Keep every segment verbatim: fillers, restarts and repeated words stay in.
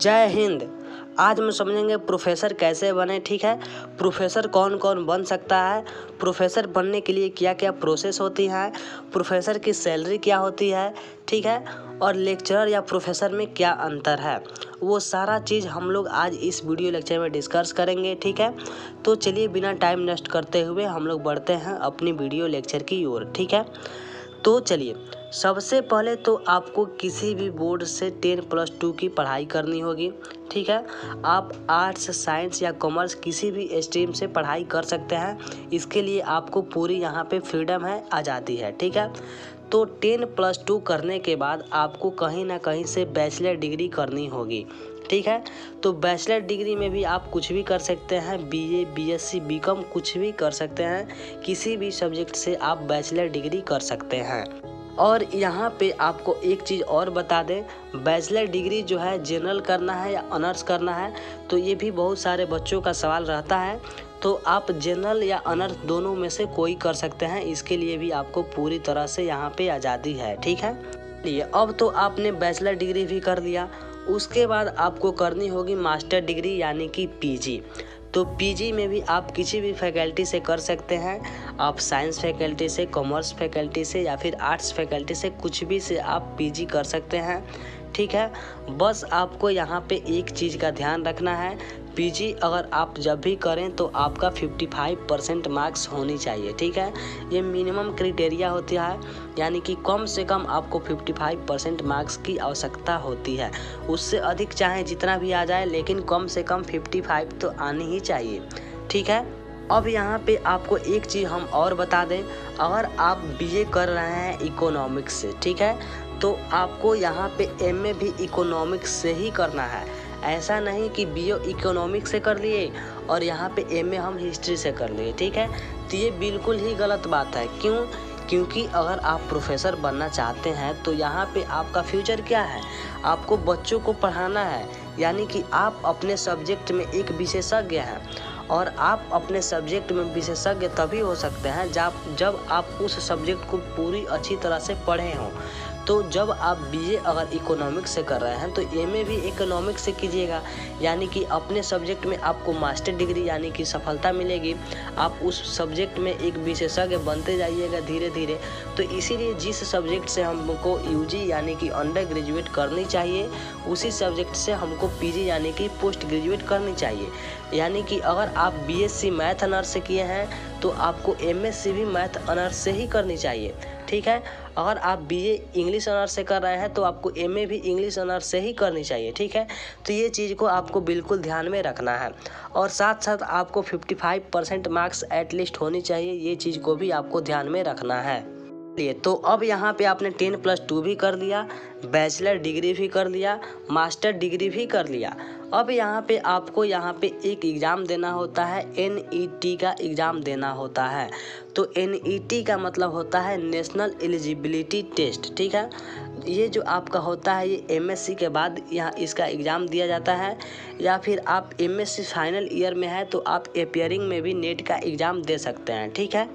जय हिंद। आज हम समझेंगे प्रोफेसर कैसे बने। ठीक है, प्रोफेसर कौन कौन बन सकता है, प्रोफेसर बनने के लिए क्या क्या प्रोसेस होती है, प्रोफेसर की सैलरी क्या होती है, ठीक है, और लेक्चरर या प्रोफेसर में क्या अंतर है, वो सारा चीज़ हम लोग आज इस वीडियो लेक्चर में डिस्कस करेंगे। ठीक है, तो चलिए बिना टाइम वेस्ट करते हुए हम लोग बढ़ते हैं अपनी वीडियो लेक्चर की ओर। ठीक है, तो चलिए सबसे पहले तो आपको किसी भी बोर्ड से टेन प्लस टू की पढ़ाई करनी होगी। ठीक है, आप आर्ट्स, साइंस या कॉमर्स किसी भी स्ट्रीम से पढ़ाई कर सकते हैं। इसके लिए आपको पूरी यहाँ पे फ्रीडम है, आज़ादी है। ठीक है, तो टेन प्लस टू करने के बाद आपको कहीं ना कहीं से बैचलर डिग्री करनी होगी। ठीक है, तो बैचलर डिग्री में भी आप कुछ भी कर सकते हैं, बीए, बीएससी, बीकॉम कुछ भी कर सकते हैं। किसी भी सब्जेक्ट से आप बैचलर डिग्री कर सकते हैं। और यहाँ पे आपको एक चीज़ और बता दें, बैचलर डिग्री जो है जनरल करना है या ऑनर्स करना है, तो ये भी बहुत सारे बच्चों का सवाल रहता है। तो आप जनरल या ऑनर्स दोनों में से कोई कर सकते हैं। इसके लिए भी आपको पूरी तरह से यहाँ पे आज़ादी है। ठीक है, ये अब तो आपने बैचलर डिग्री भी कर लिया, उसके बाद आपको करनी होगी मास्टर डिग्री यानी कि पीजी। तो पीजी में भी आप किसी भी फैकल्टी से कर सकते हैं। आप साइंस फैकल्टी से, कॉमर्स फैकल्टी से या फिर आर्ट्स फैकल्टी से, कुछ भी से आप पीजी कर सकते हैं। ठीक है, बस आपको यहाँ पे एक चीज़ का ध्यान रखना है, पीजी अगर आप जब भी करें तो आपका पचपन परसेंट मार्क्स होनी चाहिए। ठीक है, ये मिनिमम क्राइटेरिया होता है, यानी कि कम से कम आपको पचपन परसेंट मार्क्स की आवश्यकता होती है। उससे अधिक चाहे जितना भी आ जाए, लेकिन कम से कम पचपन तो आनी ही चाहिए। ठीक है, अब यहाँ पे आपको एक चीज़ हम और बता दें, अगर आप बीए कर रहे हैं इकोनॉमिक्स से, ठीक है, तो आपको यहाँ पे एमए भी इकोनॉमिक्स से ही करना है। ऐसा नहीं कि बीए इकोनॉमिक्स से कर लिए और यहाँ पे एमए हम हिस्ट्री से कर लिए। ठीक है, तो ये बिल्कुल ही गलत बात है। क्यों? क्योंकि अगर आप प्रोफेसर बनना चाहते हैं तो यहाँ पे आपका फ्यूचर क्या है, आपको बच्चों को पढ़ाना है, यानी कि आप अपने सब्जेक्ट में एक विशेषज्ञ हैं। और आप अपने सब्जेक्ट में विशेषज्ञ तभी हो सकते हैं जब जब आप उस सब्जेक्ट को पूरी अच्छी तरह से पढ़े हों। तो जब आप बीए अगर इकोनॉमिक्स से कर रहे हैं तो एमए भी इकोनॉमिक्स से कीजिएगा, यानी कि अपने सब्जेक्ट में आपको मास्टर डिग्री यानी कि सफलता मिलेगी। आप उस सब्जेक्ट में एक विशेषज्ञ बनते जाइएगा धीरे धीरे। तो इसीलिए जिस सब्जेक्ट से हमको यूजी यानी कि अंडर ग्रेजुएट करनी चाहिए, उसी सब्जेक्ट से हमको पीजी यानी कि पोस्ट ग्रेजुएट करनी चाहिए। यानी कि अगर आप बीएससी मैथ ऑनर्स से किए हैं तो आपको एमएससी भी मैथ ऑनर्स से ही करनी चाहिए। ठीक है, अगर आप बीए इंग्लिश ऑनर्स से कर रहे हैं तो आपको एमए भी इंग्लिश ऑनर्स से ही करनी चाहिए। ठीक है, तो ये चीज़ को आपको बिल्कुल ध्यान में रखना है। और साथ साथ आपको पचपन परसेंट मार्क्स एटलीस्ट होनी चाहिए, ये चीज़ को भी आपको ध्यान में रखना है। चलिए, तो अब यहाँ पे आपने टेन प्लस टू भी कर लिया, बैचलर डिग्री भी कर लिया, मास्टर डिग्री भी कर लिया। अब यहाँ पे आपको यहाँ पे एक एग्ज़ाम देना होता है, एन ई टी का एग्ज़ाम देना होता है। तो एन ई टी का मतलब होता है नेशनल एलिजिबिलिटी टेस्ट। ठीक है, ये जो आपका होता है ये एमएससी के बाद यहाँ इसका एग्ज़ाम दिया जाता है, या फिर आप एमएससी फाइनल ईयर में है तो आप अपियरिंग में भी नेट का एग्ज़ाम दे सकते हैं। ठीक है,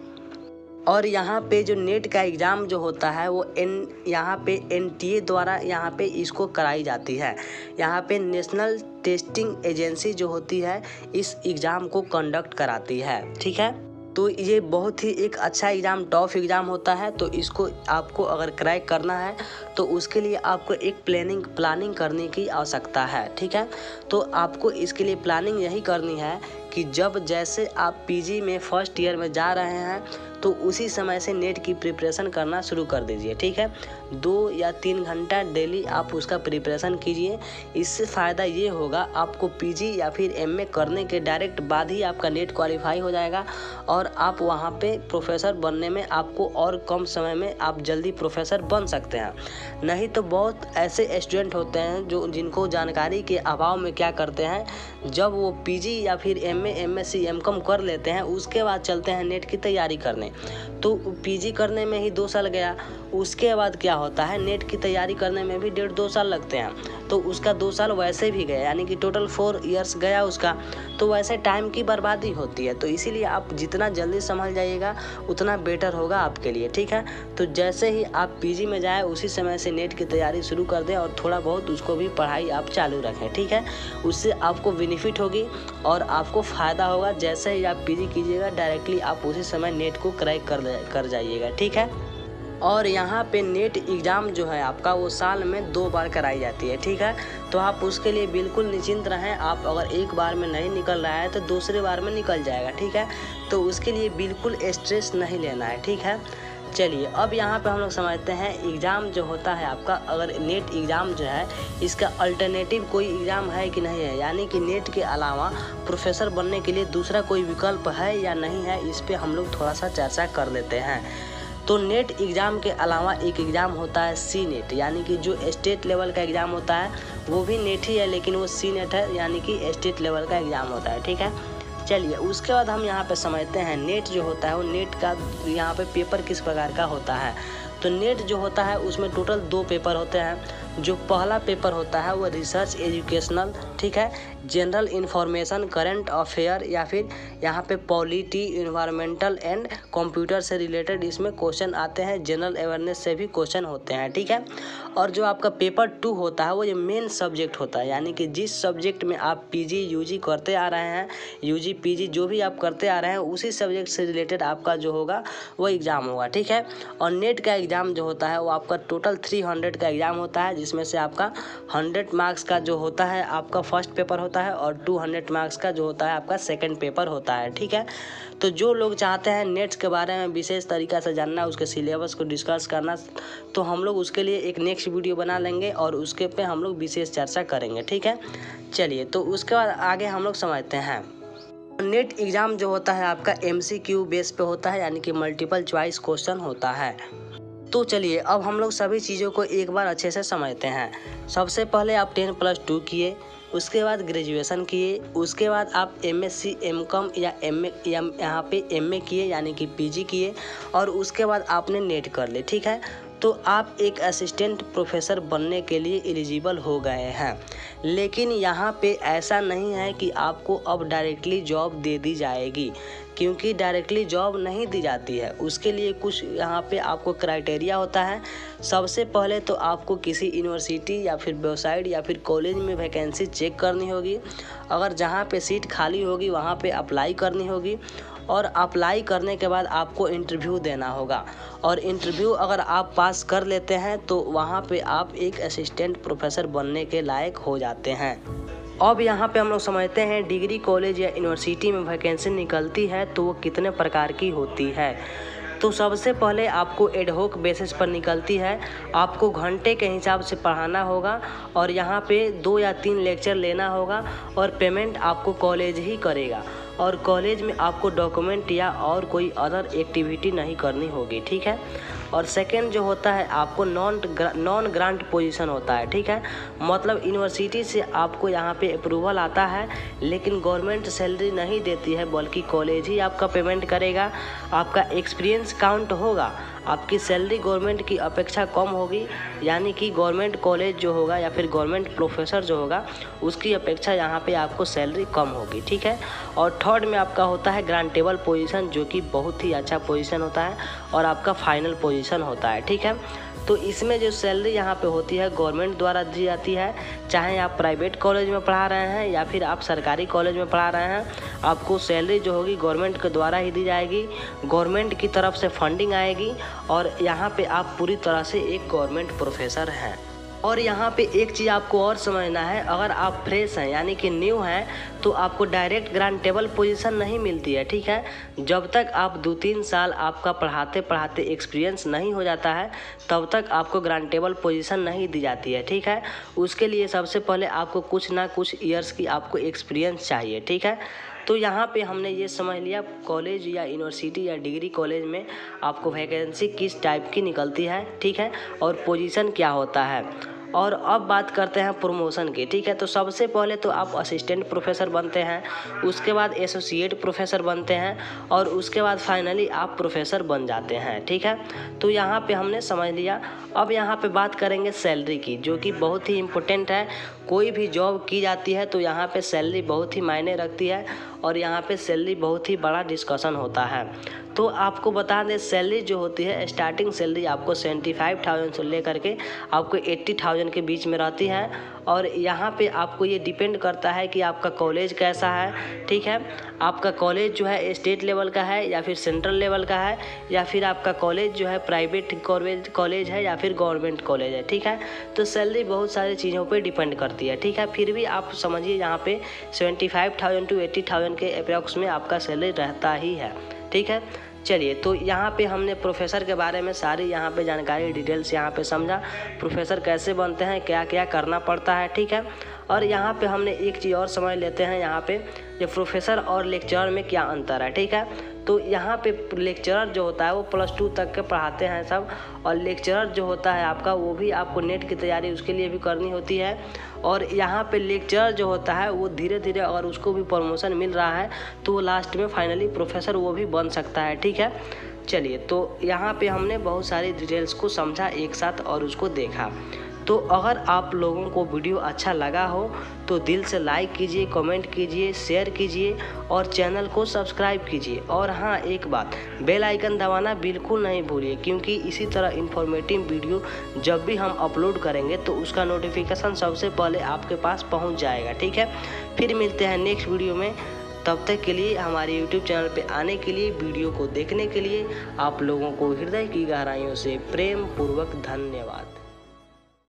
और यहाँ पे जो नेट का एग्ज़ाम जो होता है वो एन यहाँ पे एनटीए द्वारा यहाँ पे इसको कराई जाती है। यहाँ पे नेशनल टेस्टिंग एजेंसी जो होती है इस एग्ज़ाम को कंडक्ट कराती है। ठीक है, तो ये बहुत ही एक अच्छा एग्ज़ाम, टफ एग्ज़ाम होता है। तो इसको आपको अगर क्रैक करना है तो उसके लिए आपको एक प्लानिंग प्लानिंग करने की आवश्यकता है। ठीक है, तो आपको इसके लिए प्लानिंग यही करनी है कि जब जैसे आप पीजी में फर्स्ट ईयर में जा रहे हैं तो उसी समय से नेट की प्रिपरेशन करना शुरू कर दीजिए। ठीक है, दो या तीन घंटा डेली आप उसका प्रिपरेशन कीजिए। इससे फ़ायदा ये होगा, आपको पीजी या फिर एमए करने के डायरेक्ट बाद ही आपका नेट क्वालिफाई हो जाएगा और आप वहाँ पे प्रोफेसर बनने में आपको और कम समय में आप जल्दी प्रोफेसर बन सकते हैं। नहीं तो बहुत ऐसे स्टूडेंट होते हैं जो जिनको जानकारी के अभाव में क्या करते हैं, जब वो पीजी या फिर एमए, एमएससी, एमकॉम कर लेते हैं उसके बाद चलते हैं नेट की तैयारी करने। करने, तो पीजी करने में ही दो साल गया। उसके बाद क्या होता है, नेट की तैयारी करने में भी डेढ़ दो साल लगते हैं, तो उसका दो साल वैसे भी गया, यानी कि टोटल फोर इयर्स गया उसका। तो वैसे टाइम की बर्बादी होती है, तो इसीलिए आप जितना जल्दी समझ जाइएगा उतना बेटर होगा आपके लिए, ठीक है। तो जैसे ही आप पीजी में जाए उसी समय से नेट की तैयारी शुरू कर दें और थोड़ा बहुत उसको भी पढ़ाई आप चालू रखें, ठीक है। उससे आपको बेनिफिट होगी और आपको फ़ायदा होगा। जैसे ही आप पीजी कीजिएगा डायरेक्टली आप उसी समय नेट को क्रैक कर कर जाइएगा, ठीक है। और यहाँ पे नेट एग्ज़ाम जो है आपका वो साल में दो बार कराई जाती है, ठीक है। तो आप उसके लिए बिल्कुल निश्चिंत रहें। आप अगर एक बार में नहीं निकल रहा है तो दूसरे बार में निकल जाएगा, ठीक है। तो उसके लिए बिल्कुल स्ट्रेस नहीं लेना है, ठीक है। चलिए अब यहाँ पे हम लोग समझते हैं एग्ज़ाम जो होता है आपका, अगर नेट एग्ज़ाम जो है इसका अल्टरनेटिव कोई एग्ज़ाम है कि नहीं है, यानी कि नेट के अलावा प्रोफेसर बनने के लिए दूसरा कोई विकल्प है या नहीं है, इस पर हम लोग थोड़ा सा चर्चा कर लेते हैं। तो नेट एग्ज़ाम के अलावा एक एग्ज़ाम होता है सी नेट, यानी कि जो स्टेट लेवल का एग्ज़ाम होता है वो भी नेट ही है, लेकिन वो सी नेट है, यानी कि स्टेट लेवल का एग्ज़ाम होता है, ठीक है। चलिए उसके बाद हम यहाँ पे समझते हैं नेट जो होता है वो नेट का यहाँ पे पेपर किस प्रकार का होता है। तो नेट जो होता है उसमें टोटल दो पेपर होते हैं। जो पहला पेपर होता है वो रिसर्च एजुकेशनल, ठीक है, जनरल इन्फॉर्मेशन, करंट अफेयर, या फिर यहाँ पे पॉलिटी, इन्वायरमेंटल एंड कंप्यूटर से रिलेटेड इसमें क्वेश्चन आते हैं। जनरल अवेयरनेस से भी क्वेश्चन होते हैं, ठीक है। और जो आपका पेपर टू होता है वो ये मेन सब्जेक्ट होता है, यानी कि जिस सब्जेक्ट में आप पीजी यूजी करते आ रहे हैं, यूजी पीजी जो भी आप करते आ रहे हैं उसी सब्जेक्ट से रिलेटेड आपका जो होगा वो एग्ज़ाम होगा, ठीक है। और नेट का एग्ज़ाम जो होता है वो आपका टोटल थ्री हंड्रेड का एग्ज़ाम होता है, जिसमें से आपका हंड्रेड मार्क्स का जो होता है आपका फर्स्ट पेपर होता है और टू हंड्रेड मार्क्स का जो होता है आपका सेकंड पेपर होता है, ठीक है। तो जो लोग चाहते हैं नेट्स के बारे में विशेष तरीक़ा से जानना, उसके सिलेबस को डिस्कस करना, तो हम लोग उसके लिए एक नेक्स्ट वीडियो बना लेंगे और उसके पे हम लोग विशेष चर्चा करेंगे, ठीक है। चलिए तो उसके बाद आगे हम लोग समझते हैं। नेट एग्ज़ाम जो होता है आपका एमसीक्यू बेस पे होता है, यानी कि मल्टीपल चॉइस क्वेश्चन होता है। तो चलिए अब हम लोग सभी चीज़ों को एक बार अच्छे से समझते हैं। सबसे पहले आप टेन प्लस टू किए, उसके बाद ग्रेजुएशन किए, उसके बाद आप एमएससी, एमकॉम या एमए या यहाँ पे एमए किए, यानी कि पीजी किए, और उसके बाद आपने नेट कर ली, ठीक है। तो आप एक असिस्टेंट प्रोफेसर बनने के लिए एलिजिबल हो गए हैं। लेकिन यहाँ पे ऐसा नहीं है कि आपको अब डायरेक्टली जॉब दे दी जाएगी, क्योंकि डायरेक्टली जॉब नहीं दी जाती है। उसके लिए कुछ यहाँ पे आपको क्राइटेरिया होता है। सबसे पहले तो आपको किसी यूनिवर्सिटी या फिर वेबसाइट या फिर कॉलेज में वैकेंसी चेक करनी होगी। अगर जहाँ पे सीट खाली होगी वहाँ पे अप्लाई करनी होगी, और अप्लाई करने के बाद आपको इंटरव्यू देना होगा, और इंटरव्यू अगर आप पास कर लेते हैं तो वहाँ पे आप एक असिस्टेंट प्रोफेसर बनने के लायक हो जाते हैं। अब यहाँ पे हम लोग समझते हैं डिग्री कॉलेज या यूनिवर्सिटी में वैकेंसी निकलती है तो वो कितने प्रकार की होती है। तो सबसे पहले आपको एडहॉक बेसिस पर निकलती है। आपको घंटे के हिसाब से पढ़ाना होगा और यहाँ पे दो या तीन लेक्चर लेना होगा, और पेमेंट आपको कॉलेज ही करेगा, और कॉलेज में आपको डॉक्यूमेंट या और कोई अदर एक्टिविटी नहीं करनी होगी, ठीक है। और सेकंड जो होता है आपको नॉन नॉन ग्रांट पोजीशन होता है, ठीक है। मतलब यूनिवर्सिटी से आपको यहाँ पे अप्रूवल आता है, लेकिन गवर्नमेंट सैलरी नहीं देती है, बल्कि कॉलेज ही आपका पेमेंट करेगा। आपका एक्सपीरियंस काउंट होगा, आपकी सैलरी गवर्नमेंट की अपेक्षा कम होगी, यानी कि गवर्नमेंट कॉलेज जो होगा या फिर गवर्नमेंट प्रोफेसर जो होगा उसकी अपेक्षा यहाँ पे आपको सैलरी कम होगी, ठीक है। और थर्ड में आपका होता है ग्रांटेबल पोजीशन, जो कि बहुत ही अच्छा पोजीशन होता है और आपका फाइनल पोजीशन होता है, ठीक है। तो इसमें जो सैलरी यहाँ पे होती है गवर्नमेंट द्वारा दी जाती है। चाहे आप प्राइवेट कॉलेज में पढ़ा रहे हैं या फिर आप सरकारी कॉलेज में पढ़ा रहे हैं, आपको सैलरी जो होगी गवर्नमेंट के द्वारा ही दी जाएगी। गवर्नमेंट की तरफ से फंडिंग आएगी और यहाँ पे आप पूरी तरह से एक गवर्नमेंट प्रोफेसर हैं। और यहाँ पे एक चीज़ आपको और समझना है, अगर आप फ्रेश हैं यानी कि न्यू हैं तो आपको डायरेक्ट ग्रांटेबल पोजीशन नहीं मिलती है, ठीक है। जब तक आप दो तीन साल आपका पढ़ाते पढ़ाते एक्सपीरियंस नहीं हो जाता है तब तक आपको ग्रांटेबल पोजीशन नहीं दी जाती है, ठीक है। उसके लिए सबसे पहले आपको कुछ ना कुछ ईयर्स की आपको एक्सपीरियंस चाहिए, ठीक है। तो यहाँ पे हमने ये समझ लिया कॉलेज या यूनिवर्सिटी या डिग्री कॉलेज में आपको वैकेंसी किस टाइप की निकलती है, ठीक है, और पोजीशन क्या होता है। और अब बात करते हैं प्रमोशन की, ठीक है। तो सबसे पहले तो आप असिस्टेंट प्रोफेसर बनते हैं, उसके बाद एसोसिएट प्रोफेसर बनते हैं और उसके बाद फाइनली आप प्रोफेसर बन जाते हैं, ठीक है। तो यहाँ पे हमने समझ लिया। अब यहाँ पे बात करेंगे सैलरी की, जो कि बहुत ही इम्पोर्टेंट है। कोई भी जॉब की जाती है तो यहाँ पे सैलरी बहुत ही मायने रखती है और यहाँ पे सैलरी बहुत ही बड़ा डिस्कशन होता है। तो आपको बता दें, सैलरी जो होती है, स्टार्टिंग सैलरी आपको सेवेंटी फाइव थाउजेंड से लेकर के आपको एट्टी थाउजेंड के बीच में रहती है। और यहाँ पे आपको ये डिपेंड करता है कि आपका कॉलेज कैसा है, ठीक है। आपका कॉलेज जो है स्टेट लेवल का है या फिर सेंट्रल लेवल का है, या फिर आपका कॉलेज जो है प्राइवेट कॉलेज कॉलेज है या फिर गवर्नमेंट कॉलेज है, ठीक है। तो सैलरी बहुत सारी चीज़ों पे डिपेंड करती है, ठीक है। फिर भी आप समझिए यहाँ पे seventy five thousand to eighty thousand के अप्रॉक्स में आपका सैलरी रहता ही है, ठीक है। चलिए, तो यहाँ पे हमने प्रोफेसर के बारे में सारी यहाँ पे जानकारी डिटेल्स यहाँ पे समझा, प्रोफेसर कैसे बनते हैं, क्या क्या करना पड़ता है, ठीक है। और यहाँ पे हमने एक चीज़ और समझ लेते हैं, यहाँ पे ये प्रोफेसर और लेक्चरर में क्या अंतर है, ठीक है। तो यहाँ पे लेक्चरर जो होता है वो प्लस टू तक के पढ़ाते हैं सब, और लेक्चरर जो होता है आपका वो भी आपको नेट की तैयारी उसके लिए भी करनी होती है। और यहाँ पे लेक्चरर जो होता है वो धीरे धीरे अगर उसको भी प्रमोशन मिल रहा है तो वो लास्ट में फाइनली प्रोफेसर वो भी बन सकता है, ठीक है। चलिए, तो यहाँ पे हमने बहुत सारी डिटेल्स को समझा एक साथ और उसको देखा। तो अगर आप लोगों को वीडियो अच्छा लगा हो तो दिल से लाइक कीजिए, कमेंट कीजिए, शेयर कीजिए और चैनल को सब्सक्राइब कीजिए। और हाँ, एक बात, बेल आइकन दबाना बिल्कुल नहीं भूलिए, क्योंकि इसी तरह इन्फॉर्मेटिव वीडियो जब भी हम अपलोड करेंगे तो उसका नोटिफिकेशन सबसे पहले आपके पास पहुंच जाएगा, ठीक है। फिर मिलते हैं नेक्स्ट वीडियो में। तब तक के लिए हमारे यूट्यूब चैनल पे आने के लिए, वीडियो को देखने के लिए आप लोगों को हृदय की गहराइयों से प्रेम पूर्वक धन्यवाद।